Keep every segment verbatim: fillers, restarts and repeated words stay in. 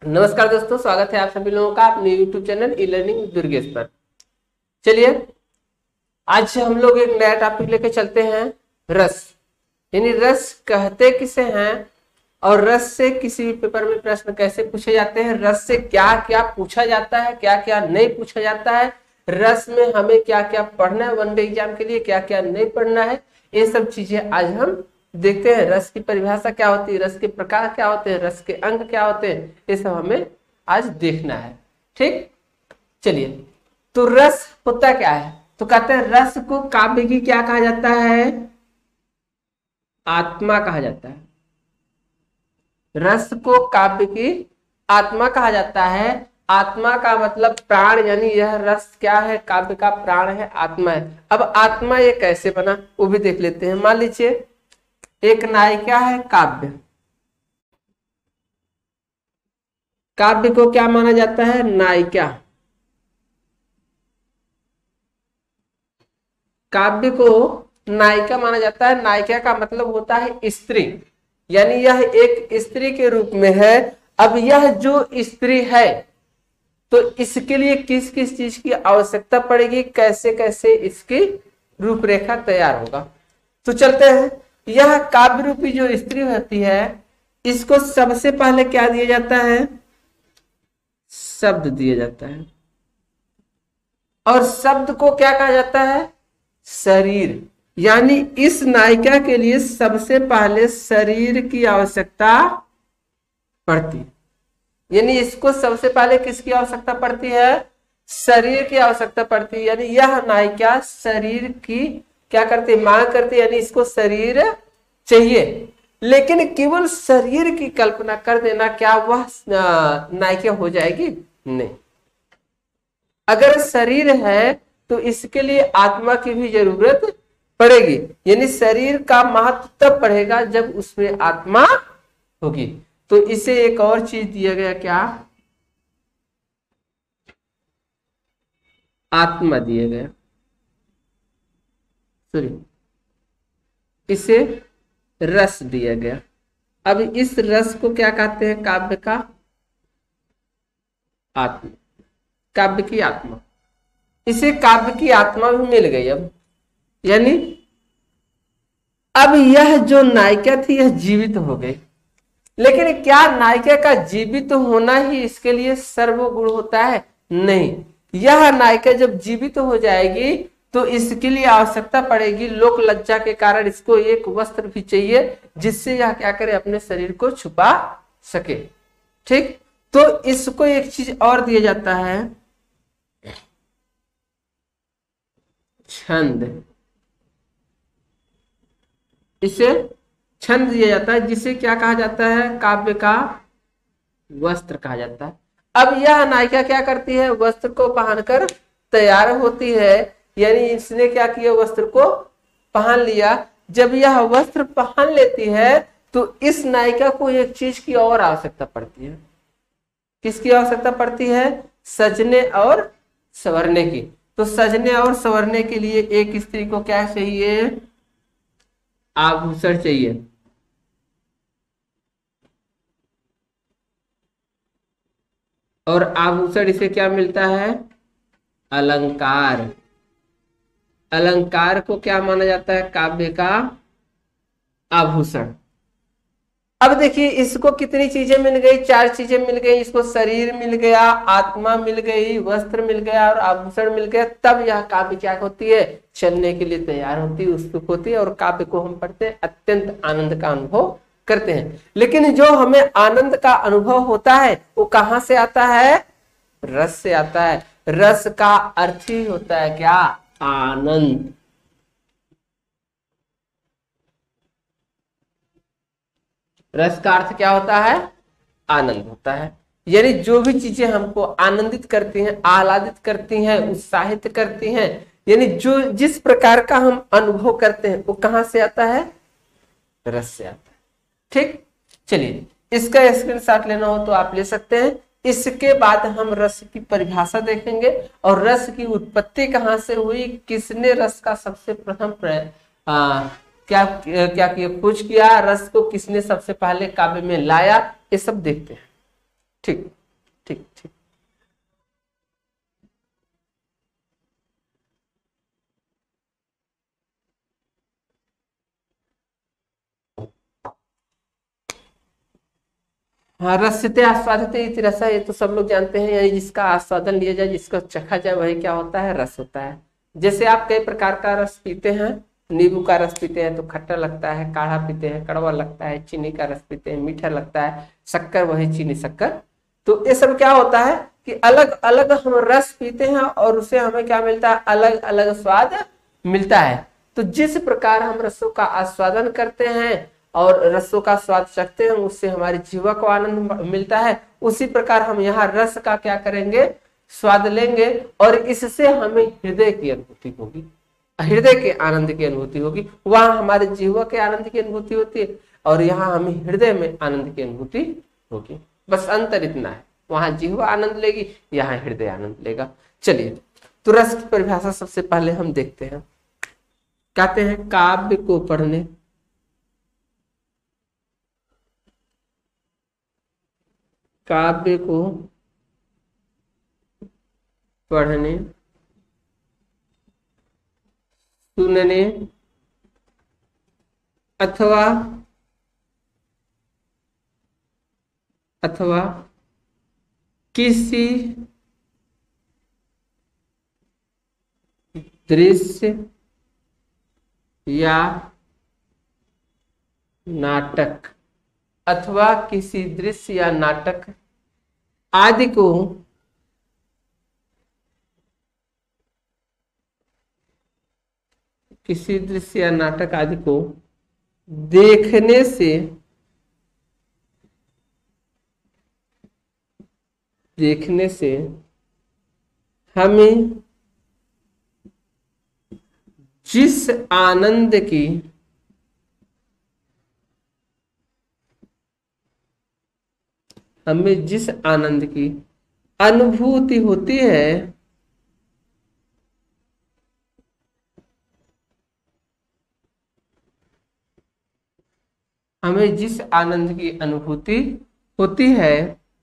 नमस्कार दोस्तों, स्वागत है आप सभी लोगों का अपने YouTube channel e learning with Durgesh पर। चलिए आज हम लोग एक नया टॉपिक लेके चलते हैं, रस। यानी रस कहते किसे हैं और रस से किसी भी पेपर में प्रश्न कैसे पूछे जाते हैं, रस से क्या क्या पूछा जाता है, क्या क्या नहीं पूछा जाता है, रस में हमें क्या क्या पढ़ना है वन डे एग्जाम के लिए, क्या क्या नहीं पढ़ना है, ये सब चीजें आज हम देखते हैं। रस की परिभाषा क्या होती है, रस के प्रकार क्या होते हैं, रस के अंग क्या होते हैं, ये सब हमें आज देखना है। ठीक, चलिए। तो रस होता क्या है, तो कहते हैं रस को काव्य की क्या कहा जाता है, आत्मा कहा जाता है। रस को काव्य की आत्मा कहा जाता है। आत्मा का मतलब प्राण, यानी यह रस क्या है, काव्य का प्राण है, आत्मा है। अब आत्मा ये कैसे बना वो भी देख लेते हैं। मान लीजिए एक नायिका है काव्य, काव्य को क्या माना जाता है, नायिका। काव्य को नायिका माना जाता है। नायिका का मतलब होता है स्त्री, यानी यह एक स्त्री के रूप में है। अब यह जो स्त्री है तो इसके लिए किस किस चीज की आवश्यकता पड़ेगी, कैसे कैसे इसकी रूपरेखा तैयार होगा। तो चलते हैं। यह काव्य रूपी जो स्त्री होती है, इसको सबसे पहले क्या दिया जाता है, शब्द दिया जाता है। और शब्द को क्या कहा जाता है, शरीर। यानी इस नायिका के लिए सबसे पहले शरीर की आवश्यकता पड़ती, यानी इसको सबसे पहले किसकी आवश्यकता पड़ती है, शरीर की आवश्यकता पड़ती है। यानी यह नायिका शरीर की क्या करती, मांग करती, यानी इसको शरीर चाहिए। लेकिन केवल शरीर की कल्पना कर देना क्या वह नायिका हो जाएगी, नहीं। अगर शरीर है तो इसके लिए आत्मा की भी जरूरत पड़ेगी, यानी शरीर का महत्व तब बढ़ेगा जब उसमें आत्मा होगी। तो इसे एक और चीज दिया गया, क्या, आत्मा दिया गया, सॉरी इसे रस दिया गया। अब इस रस को क्या कहते हैं, काव्य का आत्मा, काव्य की आत्मा। इसे काव्य की आत्मा भी मिल गई। अब यानी अब यह जो नायिका थी यह जीवित हो गई। लेकिन क्या नायिका का जीवित होना ही इसके लिए सर्वगुण होता है, नहीं। यह नायिका जब जीवित हो जाएगी तो इसके लिए आवश्यकता पड़ेगी, लोक लज्जा के कारण इसको एक वस्त्र भी चाहिए जिससे यह क्या करे, अपने शरीर को छुपा सके। ठीक, तो इसको एक चीज और दिया जाता है, छंद। इसे छंद दिया जाता है, जिसे क्या कहा जाता है, काव्य का वस्त्र कहा जाता है। अब यह नायिका क्या करती है, वस्त्र को पहनकर तैयार होती है, यानी इसने क्या किया, वस्त्र को पहन लिया। जब यह वस्त्र पहन लेती है तो इस नायिका को एक चीज की और आवश्यकता पड़ती है। किसकी आवश्यकता पड़ती है, सजने और संवरने की। तो सजने और संवरने के लिए एक स्त्री को क्या चाहिए, आभूषण चाहिए। और आभूषण इसे क्या मिलता है, अलंकार। अलंकार को क्या माना जाता है, काव्य का आभूषण। अब देखिए इसको कितनी चीजें मिल गई, चार चीजें मिल गई। इसको शरीर मिल गया, आत्मा मिल गई, वस्त्र मिल गया और आभूषण मिल गया। तब यह काव्य क्या होती है, चलने के लिए तैयार होती है, उत्सुक होती है। और काव्य को हम पढ़ते हैं, अत्यंत आनंद का अनुभव करते हैं। लेकिन जो हमें आनंद का अनुभव होता है वो कहां से आता है, रस से आता है। रस का अर्थ ही होता है क्या, आनंद। रस का अर्थ क्या होता है, आनंद होता है। यानी जो भी चीजें हमको आनंदित करती हैं, आह्लादित करती हैं, उत्साहित करती हैं, यानी जो जिस प्रकार का हम अनुभव करते हैं वो कहां से आता है, रस से आता है। ठीक, चलिए इसका स्क्रीनशॉट लेना हो तो आप ले सकते हैं। इसके बाद हम रस की परिभाषा देखेंगे और रस की उत्पत्ति कहां से हुई, किसने रस का सबसे प्रथम आ, क्या क्या किया, खोज किया, रस को किसने सबसे पहले काव्य में लाया, ये सब देखते हैं। ठीक ठीक ठीक। हाँ, रसते आस्वादित इति रसा, ये तो सब लोग जानते हैं, यानी जिसका आस्वादन लिया जाए, जिसको चखा जाए, वही क्या होता है, रस होता है। जैसे आप कई प्रकार का रस पीते हैं, नींबू का रस पीते हैं तो खट्टा लगता है, काढ़ा पीते हैं कड़वा लगता है, चीनी का रस पीते हैं मीठा लगता है, शक्कर वही चीनी शक्कर। तो ये सब क्या होता है कि अलग अलग हम रस पीते हैं और उससे हमें क्या मिलता है, अलग अलग स्वाद मिलता है। तो जिस प्रकार हम रसों का आस्वादन करते हैं और रसों का स्वाद चखते हैं, उससे हमारी जीवा को आनंद मिलता है, उसी प्रकार हम यहाँ रस का क्या करेंगे, स्वाद लेंगे और इससे हमें हृदय की अनुभूति होगी, हृदय के आनंद की अनुभूति होगी। वहां हमारे जीवा के आनंद की अनुभूति होती है और यहाँ हमें हृदय में आनंद की अनुभूति होगी। बस अंतर इतना है, वहां जीवा आनंद लेगी, यहाँ हृदय आनंद लेगा। चलिए, तो रस की परिभाषा सबसे पहले हम देखते हैं। कहते हैं काव्य को पढ़ने, काव्य को पढ़ने, सुनने अथवा अथवा किसी दृश्य या नाटक अथवा किसी दृश्य या नाटक आदि को किसी दृश्य या नाटक आदि को देखने से देखने से हमें जिस आनंद की हमें जिस आनंद की अनुभूति होती है, हमें जिस आनंद की अनुभूति होती है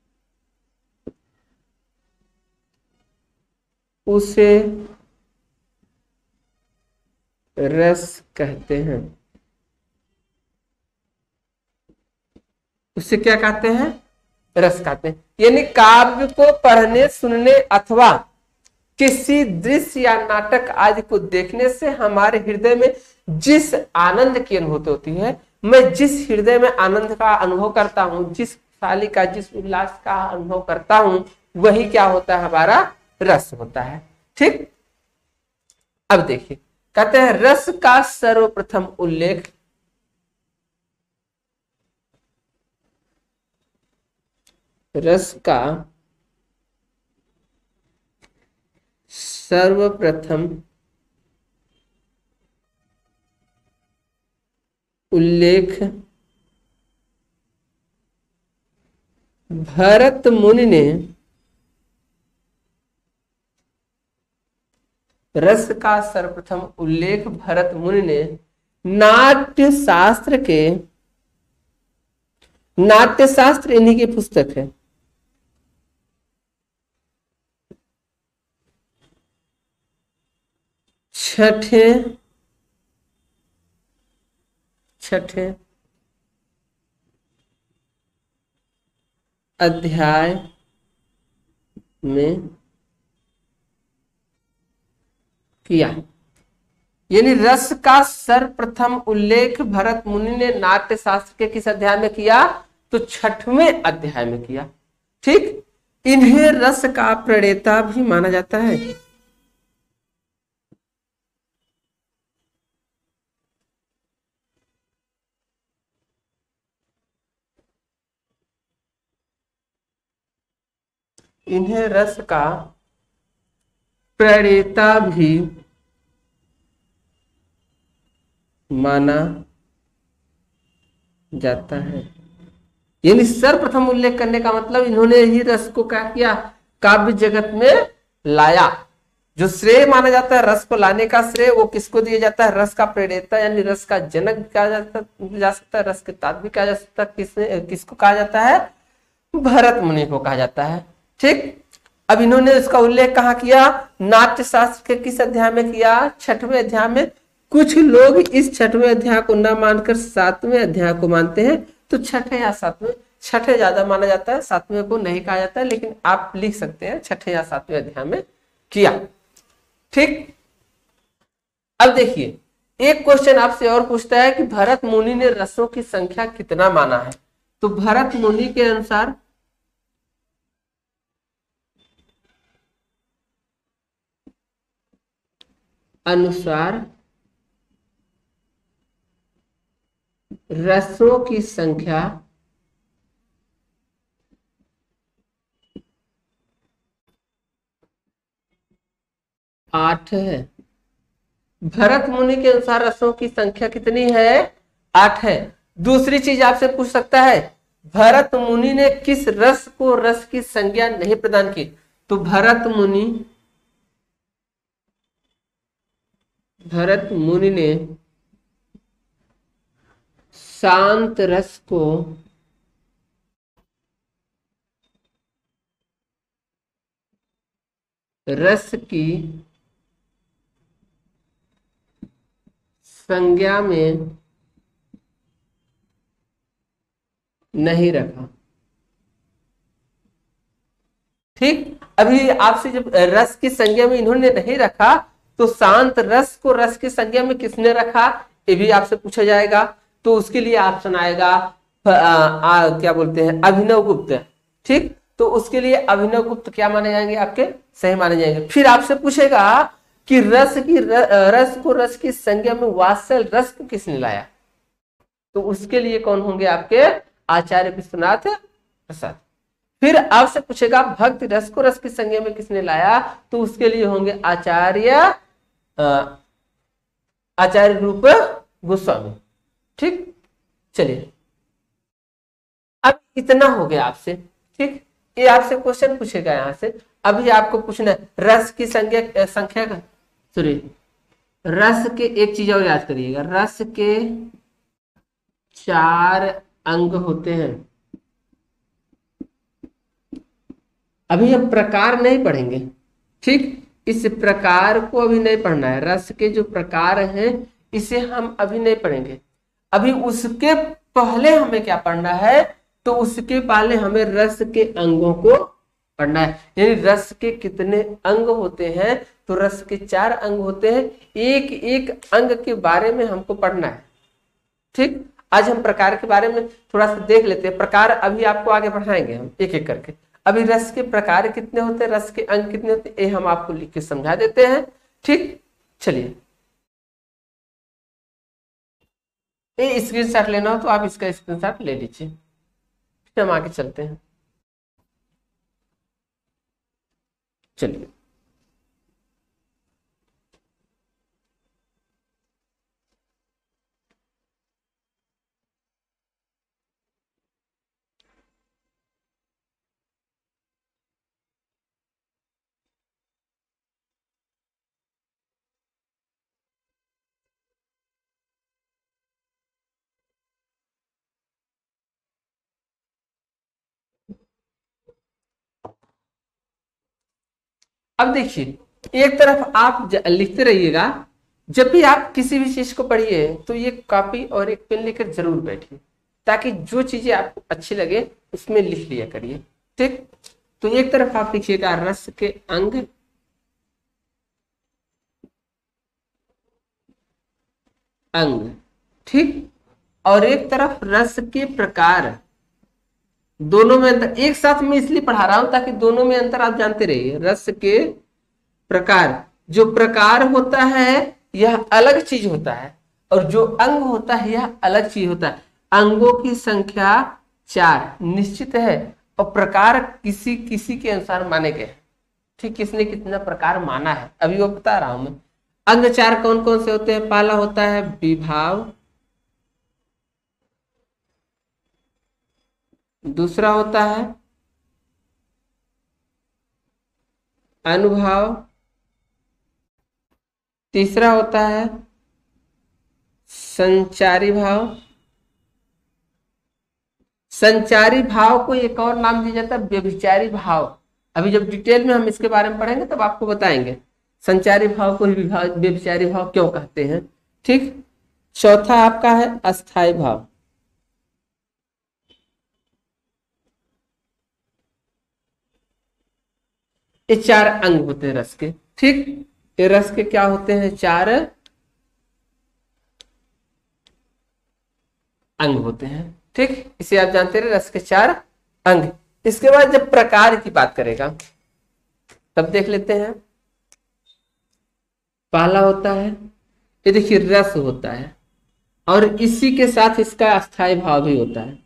उसे रस कहते हैं। उसे क्या कहते हैं, रस कहते हैं। यानी काव्य को पढ़ने, सुनने अथवा किसी दृश्य या नाटक आदि को देखने से हमारे हृदय में जिस आनंद की अनुभूति होती है, मैं जिस हृदय में आनंद का अनुभव करता हूं, जिस खुशहाली का, जिस उल्लास का अनुभव करता हूं, वही क्या होता है, हमारा रस होता है। ठीक। अब देखिए, कहते हैं रस का सर्वप्रथम उल्लेख रस का सर्वप्रथम उल्लेख भरत मुनि ने रस का सर्वप्रथम उल्लेख भरत मुनि ने नाट्य शास्त्र के नाट्य शास्त्र इन्हीं की पुस्तक है, छठे छठे अध्याय में किया। यानी रस का सर्वप्रथम उल्लेख भरत मुनि ने नाट्य शास्त्र के किस अध्याय में किया, तो छठवें अध्याय में किया। ठीक। इन्हें रस का प्रणेता भी माना जाता है। इन्हें रस का प्रणेता भी माना जाता है। यानी सर्वप्रथम उल्लेख करने का मतलब इन्होंने ही रस को क्या किया, काव्य जगत में लाया। जो श्रेय माना जाता है रस को लाने का, श्रेय वो किसको दिया जाता है, रस का प्रणेता यानी रस का जनक भी कहा जाता जा सकता है, रस के तात भी कहा जा सकता है। किस किसको कहा जाता है, भरत मुनि को कहा जाता है। ठीक, अब इन्होंने इसका उल्लेख कहाँ किया? नाट्य शास्त्र के किस अध्याय में किया? छठवें अध्याय में। कुछ लोग इस छठवें अध्याय को न मानकर सातवें अध्याय को मानते हैं, तो छठे या सातवें, छठे ज्यादा माना जाता है, सातवें को नहीं कहा जाता है, लेकिन आप लिख सकते हैं छठे या सातवें अध्याय में किया। ठीक, अब देखिए एक क्वेश्चन आपसे और पूछता है कि भरत मुनि ने रसों की संख्या कितना माना है? तो भरत मुनि के अनुसार अनुसार रसों की संख्या आठ है। भरत मुनि के अनुसार रसों की संख्या कितनी है? आठ है। दूसरी चीज आपसे पूछ सकता है, भरत मुनि ने किस रस को रस की संज्ञा नहीं प्रदान की? तो भरत मुनि भरत मुनि ने शांत रस को रस की संज्ञा में नहीं रखा। ठीक, अभी आपसे जब रस की संज्ञा में इन्होंने नहीं रखा, तो शांत रस को रस की संज्ञा में किसने रखा, ये भी आपसे पूछा जाएगा। तो उसके लिए ऑप्शन आएगा आ, आ, क्या बोलते हैं, अभिनव गुप्त। ठीक, तो उसके लिए अभिनव गुप्त क्या माने जाएंगे? आपके सही माने जाएंगे। फिर आपसे पूछेगा कि रस की र, रस को रस की संज्ञा में वात्सल रस को किसने लाया? तो उसके लिए कौन होंगे? आपके आचार्य विश्वनाथ प्रसाद। फिर आपसे पूछेगा भक्ति रस को रस की संज्ञा में किसने लाया? तो उसके लिए होंगे आचार्य आचार्य रूप गोस्वामी। ठीक, चलिए अब इतना हो गया आपसे। ठीक, ये आपसे क्वेश्चन पूछेगा यहां से। अभी आपको पूछना है रस की संज्ञा संख्या का, सॉरी रस के, एक चीज और याद करिएगा, रस के चार अंग होते हैं। अभी हम प्रकार नहीं पढ़ेंगे। ठीक, इस प्रकार को अभी नहीं पढ़ना है। रस के जो प्रकार हैं इसे हम अभी नहीं पढ़ेंगे। अभी उसके पहले हमें क्या पढ़ना है? तो उसके पहले हमें रस के अंगों को पढ़ना है। यानी रस के कितने अंग होते हैं? तो रस के चार अंग होते हैं। एक एक अंग के बारे में हमको पढ़ना है। ठीक, आज हम प्रकार के बारे में थोड़ा सा देख लेते हैं। प्रकार अभी आपको आगे बढ़ाएंगे हम एक एक करके। अभी रस के प्रकार कितने होते हैं, रस के अंग कितने होते हैं, ये हम आपको लिख के समझा देते हैं। ठीक, चलिए ये स्क्रीनशॉट लेना हो तो आप इसका स्क्रीनशॉट ले लीजिए। फिर हम आगे चलते हैं। चलिए अब देखिए एक तरफ आप लिखते रहिएगा। जब भी आप किसी भी चीज को पढ़िए तो ये कॉपी और एक पेन लेकर जरूर बैठिए, ताकि जो चीजें आपको अच्छी लगे उसमें लिख लिया करिए। ठीक, तो एक तरफ आप लिखिएगा रस के अंग, अंग। ठीक, और एक तरफ रस के प्रकार। दोनों में अंतर एक साथ में इसलिए पढ़ा रहा हूं ताकि दोनों में अंतर आप जानते रहिए। रस के प्रकार, जो प्रकार होता है यह अलग चीज होता है, और जो अंग होता है यह अलग चीज होता है। अंगों की संख्या चार निश्चित है, और प्रकार किसी किसी के अनुसार माने गए। ठीक, किसने कितना प्रकार माना है अभी वो बता रहा हूं मैं। अंग चार कौन कौन से होते हैं? पहला होता है विभाव, दूसरा होता है अनुभाव, तीसरा होता है संचारी भाव, संचारी भाव को एक और नाम दिया जाता है व्यभिचारी भाव। अभी जब डिटेल में हम इसके बारे में पढ़ेंगे तब आपको बताएंगे संचारी भाव को व्यभिचारी भाव क्यों कहते हैं। ठीक। चौथा आपका है अस्थाई भाव। ये चार अंग होते हैं रस के। ठीक। ये रस के क्या होते हैं? चार अंग होते हैं। ठीक। इसे आप जानते हैं रस के चार अंग। इसके बाद जब प्रकार की बात करेगा तब देख लेते हैं। पहला होता है, ये देखिए रस होता है और इसी के साथ इसका अस्थाई भाव भी होता है।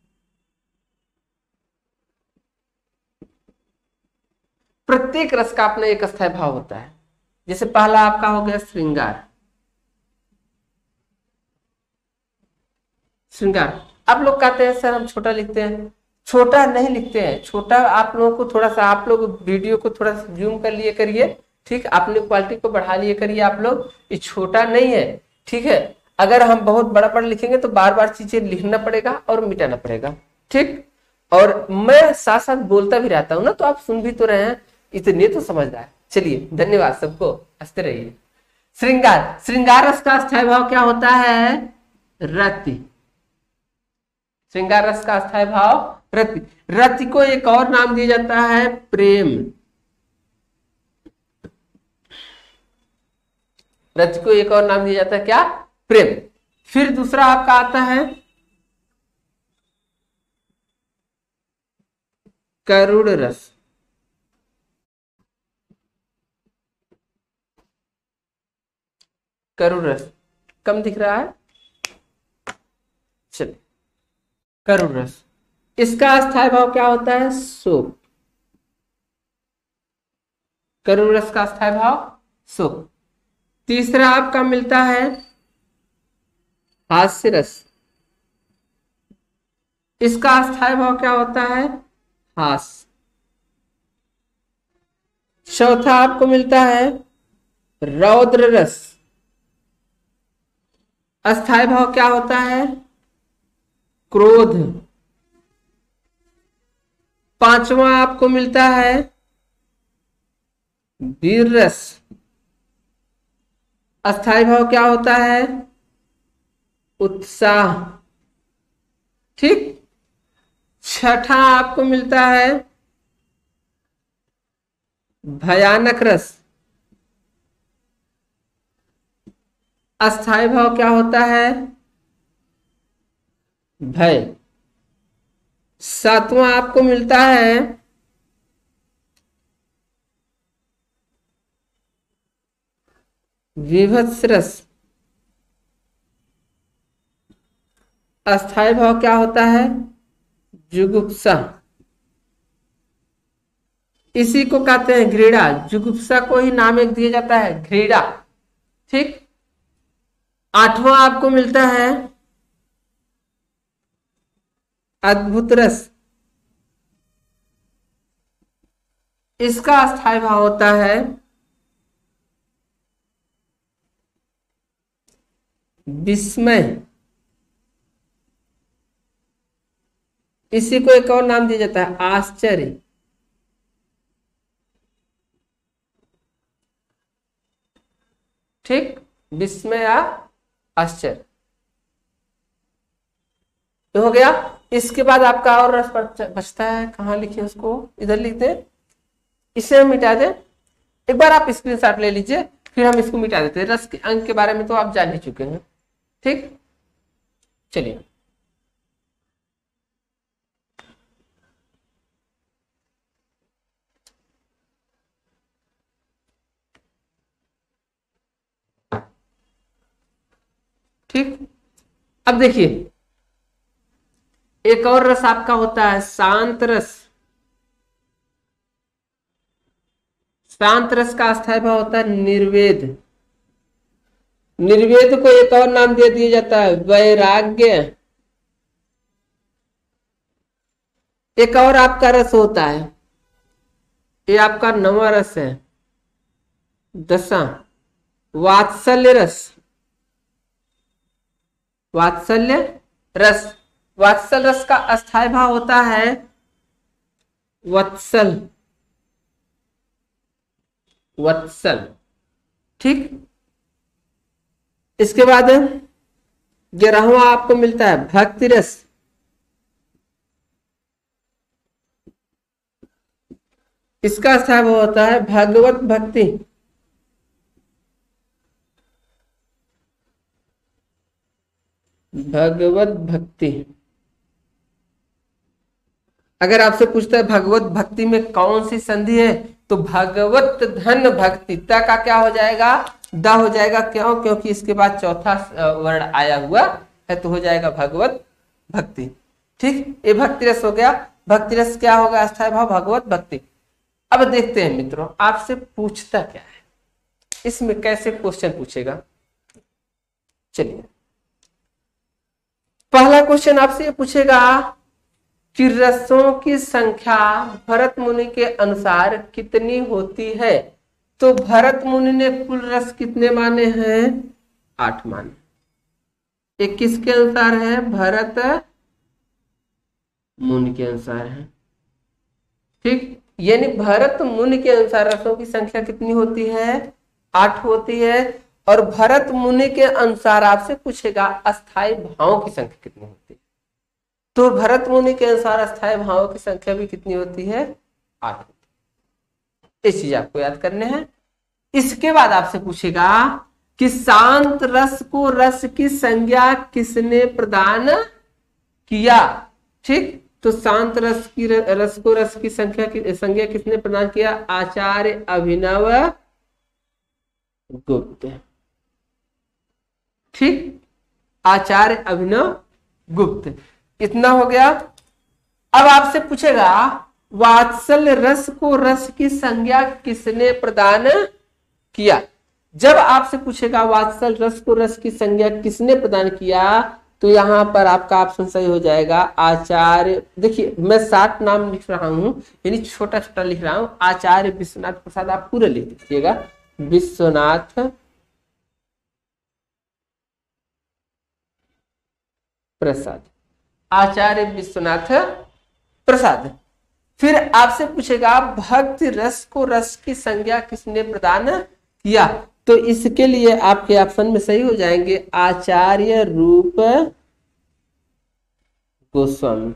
प्रत्येक रस का अपना एक अस्थाई भाव होता है। जैसे पहला आपका हो गया श्रृंगार। श्रृंगार आप लोग कहते हैं सर हम छोटा लिखते हैं, छोटा नहीं लिखते हैं। छोटा आप लोगों को थोड़ा सा, आप लोग वीडियो को थोड़ा सा जूम कर लिए करिए। ठीक। अपनी क्वालिटी को बढ़ा लिए करिए आप लोग। ये छोटा नहीं है। ठीक है। अगर हम बहुत बड़ा बड़ा लिखेंगे तो बार बार चीजें लिखना पड़ेगा और मिटाना पड़ेगा। ठीक। और मैं साथ साथ बोलता भी रहता हूं ना, तो आप सुन भी तो रहे हैं, इतने तो समझ रहा है। चलिए धन्यवाद सबको, हंसते रहिए। श्रृंगार, श्रृंगार रस का अस्थाई भाव क्या होता है? रति। श्रृंगार रस का अस्थाई भाव रति। रति को एक और नाम दिया जाता है प्रेम। रति को एक और नाम दिया जाता है क्या? प्रेम। फिर दूसरा आपका आता है करुण रस। करुण रस कम दिख रहा है, चलिए करुण रस। इसका अस्थाई भाव क्या होता है? शोक। करुण रस का अस्थाई भाव शोक। तीसरा आपका मिलता है हास्य रस। इसका अस्थाई भाव क्या होता है? हास्य। चौथा आपको मिलता है रौद्र रस। अस्थाई भाव क्या होता है? क्रोध। पांचवा आपको मिलता है वीर रस। अस्थाई भाव क्या होता है? उत्साह। ठीक। छठा आपको मिलता है भयानक रस। अस्थाई भाव क्या होता है? भय। सातवां आपको मिलता है विभत्स रस। अस्थाई भाव क्या होता है? जुगुप्सा। इसी को कहते हैं घृणा। जुगुप्सा को ही नाम एक दिया जाता है घृणा। ठीक। आठवां आपको मिलता है अद्भुत रस। इसका अस्थाई भाव होता है विस्मय। इसी को एक और नाम दिया जाता है आश्चर्य। ठीक। विस्मय या आश्चर्य तो हो गया। इसके बाद आपका और रस बचता है, कहां लिखे उसको? इधर लिख दे, इसे हम मिटा दे। एक बार आप स्क्रीनशॉट ले लीजिए, फिर हम इसको मिटा देते हैं। रस के अंक के बारे में तो आप जान ही चुके हैं। ठीक। चलिए ठीक। अब देखिए एक और रस आपका होता है शांत रस। शांत रस का अस्थाई भाव होता है निर्वेद। निर्वेद को एक और नाम दे दिया जाता है वैराग्य। एक और आपका रस होता है, ये आपका नवा रस है, दशा वात्सल्य रस। वात्सल्य रस वात्सल रस का अस्थाई भाव होता है वत्सल, वत्सल, ठीक। इसके बाद ग्यारहवां आपको मिलता है भक्ति रस। इसका अस्थाई भाव होता है भगवत भक्ति, भगवत भक्ति। अगर आपसे पूछता है भगवत भक्ति में कौन सी संधि है, तो भगवत धन भक्ति, त का क्या हो जाएगा, द हो जाएगा। क्यों? क्योंकि इसके बाद चौथा वर्ण आया हुआ है, तो हो जाएगा भगवत भक्ति, ठीक। ये भक्ति रस हो गया। भक्ति रस क्या होगा, अस्थाई भाव भगवत भक्ति। अब देखते हैं मित्रों आपसे पूछता क्या है, इसमें कैसे क्वेश्चन पूछेगा। चलिए, पहला क्वेश्चन आपसे ये पूछेगा कि रसों की संख्या भरत मुनि के अनुसार कितनी होती है। तो भरत मुनि ने कुल रस कितने माने हैं, आठ माने। ये किसके अनुसार है, भरत मुनि के अनुसार है, ठीक। यानी भरत मुनि के अनुसार रसों की संख्या कितनी होती है, आठ होती है। और भरत मुनि के अनुसार आपसे पूछेगा अस्थाई भावों की संख्या कितनी होती है। तो भरत मुनि के अनुसार अस्थाई भावों की संख्या भी कितनी होती है, आठ होती है। ये चीज आपको याद करने हैं। इसके बाद आपसे पूछेगा कि शांत रस को रस की संज्ञा किसने प्रदान किया, ठीक। तो शांत रस की रस को रस की संख्या की संज्ञा किसने प्रदान किया, आचार्य अभिनव गुप्त, ठीक। आचार्य अभिनव गुप्त, इतना हो गया। अब आपसे पूछेगा वात्सल रस को रस की संज्ञा किसने प्रदान किया। जब आपसे पूछेगा वात्सल रस को रस की संज्ञा किसने प्रदान किया, तो यहां पर आपका ऑप्शन सही हो जाएगा आचार्य। देखिए मैं सात नाम लिख रहा हूं, यानी छोटा छोटा लिख रहा हूं। आचार्य विश्वनाथ प्रसाद, आप पूरा लिख दीजिएगा, विश्वनाथ प्रसाद, आचार्य विश्वनाथ प्रसाद। फिर आपसे पूछेगा भक्ति रस को रस की संज्ञा किसने प्रदान किया। तो इसके लिए आपके ऑप्शन में सही हो जाएंगे आचार्य रूप गोस्वामी।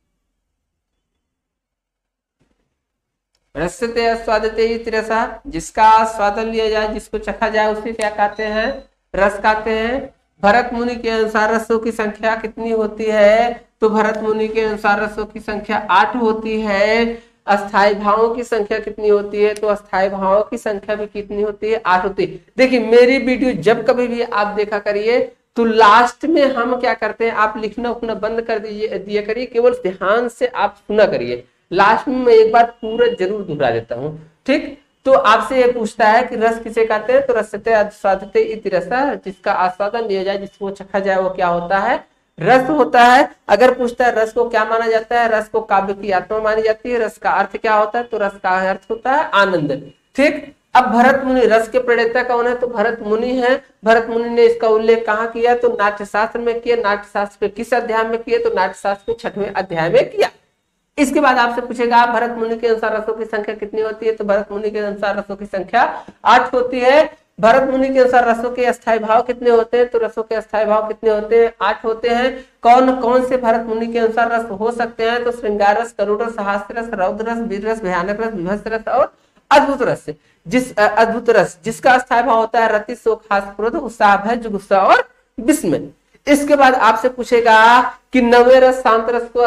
रसते आस्वादते इति रसा, जिसका आस्वादन लिया जाए, जिसको चखा जाए, उसे क्या कहते हैं, रस कहते हैं। भरत मुनि के अनुसार रसों की संख्या कितनी होती है, तो भरत मुनि के अनुसार रसों की संख्या आठ होती है। अस्थाई भावों की संख्या कितनी होती है, तो अस्थाई भावों की संख्या भी कितनी होती है, आठ होती है। देखिए मेरी वीडियो जब कभी भी आप देखा करिए तो लास्ट में हम क्या करते हैं, आप लिखना उखना बंद कर दीजिए दिया करिए, केवल ध्यान से आप सुना करिए। लास्ट में मैं एक बार पूरा जरूर दोहरा देता हूँ, ठीक। तो आपसे ये पूछता है कि रस किसे कहते हैं, तो रसते आस्वादते इति रसा, जिसका आस्वादन लिया जाए, जिसको चखा जाए, वो क्या होता है, रस होता है। अगर पूछता है रस को क्या माना जाता है, रस को काव्य की आत्मा मानी जाती है। रस का अर्थ क्या होता है, तो रस का अर्थ होता है आनंद, ठीक। अब भरत मुनि रस के प्रणेता कौन है, तो भरत मुनि है। भरत मुनि ने इसका उल्लेख कहाँ किया, तो नाट्य शास्त्र में किया। नाट्य शास्त्र के किस अध्याय में किया, तो नाट्य शास्त्र के छठवें अध्याय में किया। इसके बाद आपसे पूछेगा भरत मुनि के अनुसार रसों की संख्या कितनी होती है, तो भरत मुनि के अनुसार रसों की संख्या आठ होती है। भरत मुनि के अनुसार रसों के अस्थाई भाव कितने होते हैं, तो रसों के अस्थाई भाव कितने होते हैं, आठ होते हैं। कौन कौन से भरत मुनि के अनुसार रस हो सकते हैं, तो श्रृंगार रस, करुण रस, हास्य रस, रौद्र रस, वीर रस, भयानक रस, विभत्स रस और अद्भुत रस। जिस अद्भुत रस जिसका अस्थाई भाव होता है रति, शोक, हास्य, क्रोध, उत्साह, भय, जुगुप्सा और विस्मय। इसके बाद आपसे पूछेगा कि नवे रस शांत रस को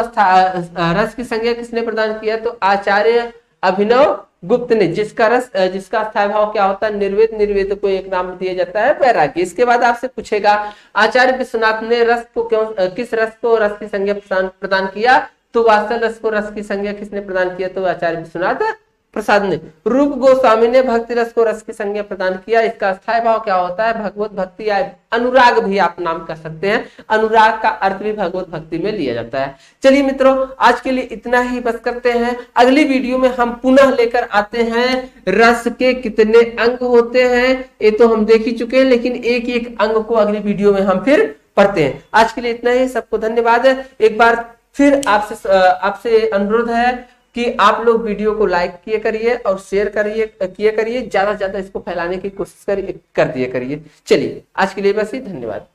रस की संज्ञा किसने प्रदान किया, तो आचार्य अभिनव गुप्त ने। जिसका रस जिसका अस्थाई भाव क्या होता है, निर्वेद। निर्वेद को एक नाम दिया जाता है वैराग्य। इसके बाद आपसे पूछेगा आचार्य विश्वनाथ ने रस को क्यों किस रस को रस की संज्ञा प्रदान किया, तो वात्सल रस को रस की संज्ञा किसने प्रदान किया, तो आचार्य विश्वनाथ प्रसाद ने। रूप गोस्वामी ने भक्ति रस को रस की संज्ञा प्रदान किया। इसका अस्थाई भाव क्या होता है, भगवत भक्ति या अनुराग भी आप नाम कर सकते हैं। अनुराग का अर्थ भी भगवत भक्ति में लिया जाता है। चलिए मित्रों आज के लिए इतना ही बस करते हैं। अगली वीडियो में हम पुनः लेकर आते हैं रस के कितने अंग होते हैं, ये तो हम देख ही चुके हैं, लेकिन एक एक अंग को अगली वीडियो में हम फिर पढ़ते हैं। आज के लिए इतना ही, सबको धन्यवाद। एक बार फिर आपसे आपसे अनुरोध है कि आप लोग वीडियो को लाइक किए करिए और शेयर करिए किए करिए, ज्यादा से ज्यादा इसको फैलाने की कोशिश करिए कर दिए करिए। चलिए आज के लिए बस ही, धन्यवाद।